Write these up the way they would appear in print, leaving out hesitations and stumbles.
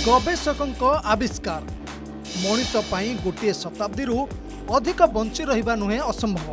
गवेषकों आविष्कार मनीष पाई गोटे शताब्दी अधिक बंची रहिबा नुहे असंभव।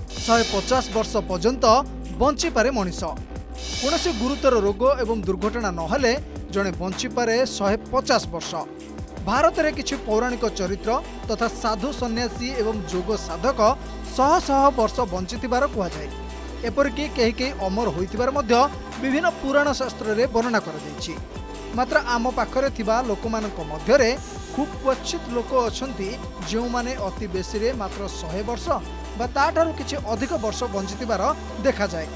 150 वर्ष पर्यंत बंची पारे मनीष। कौनसी गुरुतर रोग एवं दुर्घटना नहले जड़े बंची पारे 150 वर्ष। भारत में किछि पौराणिक चरित्र तथा साधु सन्यासी एवं जोग साधक शह शह वर्ष बंचिथिबार कुहाଯାଏ। एपरिकी कहीं अमर होइथिबार मध्य विभिन्न पुराण शास्त्र रे वर्णना कर दैछि। मात्र आम पाखरे थिबा लोकमानक मध्यरे खूब क्वचित लोक अछंती जो माने अति बेसी रे मात्र 100 वर्ष बा ताठारु किछि अधिक वर्ष बंचिथिबार देखा जाए।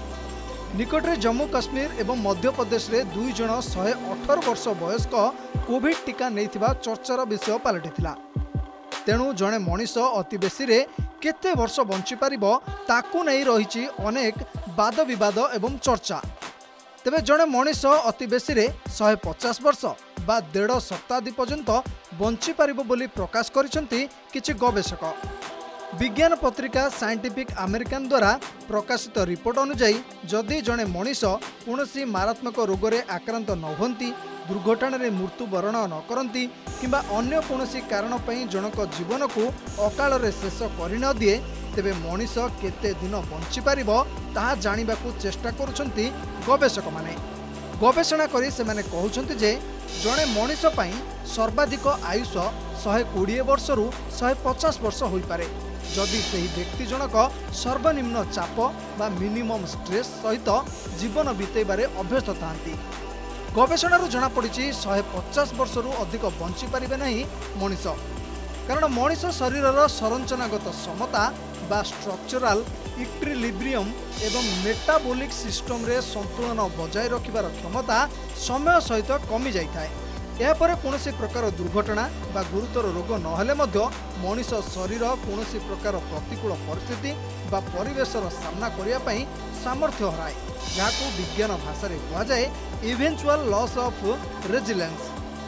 निकटरे जम्मू काश्मीर एवं मध्य प्रदेश रे 2 जण 118 वर्ष वयस्क कोविड टीका नैथिबा चर्चार विषय पलटिथिला। तेणु जणे मनीष अति बेसी रे केते वर्ष बंची पारिबो ताकू नै रहिछि अनेक वाद विवाद एवं चर्चा। तेबे जणे मनीष अति बेसी रे 150 वर्ष बा 1.5 शताब्दी पर्यंत बंची पारिबो बोली प्रकाश करिसंती किछि गवेषक। विज्ञान पत्रिका साइंटिफिक अमेरिकन द्वारा प्रकाशित रिपोर्ट अनुसार जदि जणे मनीष कौनसी मारात्मक रोगरे आक्रांत न होती, दुर्घटना रे मृत्युवरण न करती किंबा अन्य कौनसी कारण पई जनक जीवन को अकाल रे शेष करि न दिए, तेबे मनीष केते दिन बंची पारिबो ताहा जानिबाकू चेष्टा करुछंती गवेषक माने। गवेषणा करी से माने कहउछंती जे जणे मनीष पई सर्वाधिक आयुष 120 वर्ष रु 150 वर्ष होई पारे जदि सही व्यक्ति जनक सर्वनिम्न चाप बा मिनिमम स्ट्रेस सहित जीवन बीतेबारे अभ्यस्त थांती। गवेषणारू जना पड़ी 150 वर्ष रु अधिक बंची पारिबे नहीं मनीष, कारण मनीष शरीरर संरचनागत क्षमता बा स्ट्रक्चरल इक्विलिब्रियम एवं मेटाबॉलिक सिस्टम रे संतुलन बजाय रखिबार क्षमता समय सहित कमी जाई थाए। यापर कौनसी प्रकार दुर्घटना बा गुरुतर रोग नहेले मध्य मनीष शरीर कौनसी प्रकार प्रतिकूल परिस्थिति बा परिवेशर सामना करिया पई सामर्थ्य हराए, जाको विज्ञान भाषा रे कहा जाए eventual loss of resilience.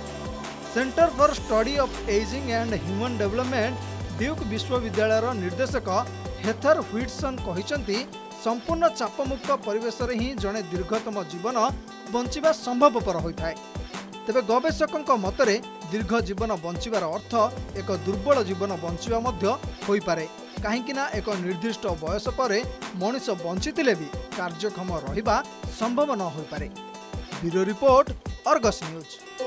Centre for study of ageing and human development Duke विश्वविद्यालय निर्देशक हेथर व्हिटसन कहिसंती संपूर्ण चापमुक्त परिवेश रे ही जणे दीर्घतम जीवन बंचिबा संभवपर होइथाय। तेबे गवेषकों मतरे दीर्घ जीवन बंचिबार अर्थ एक दुर्बल जीवन बंचिबा मध्य होई पारे, काहेकिना एक निर्दिष्ट बयस परे मनीष बंचितिले भी कार्यक्षम रहिबा संभव न होई पारे। Bureau report, Argus news.